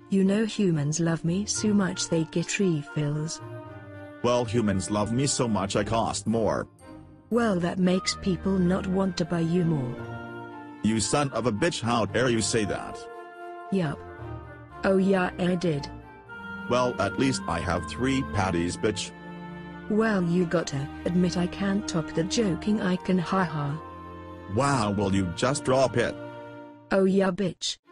You know humans love me so much they get refills. Well, humans love me so much I cost more. Well, that makes people not want to buy you more. You son of a bitch, how dare you say that? Yup. Oh yeah, I did. Well, at least I have 3 patties, bitch. Well, you gotta admit I can't top the joking icon, haha. Wow, will you just drop it? Oh yeah, bitch.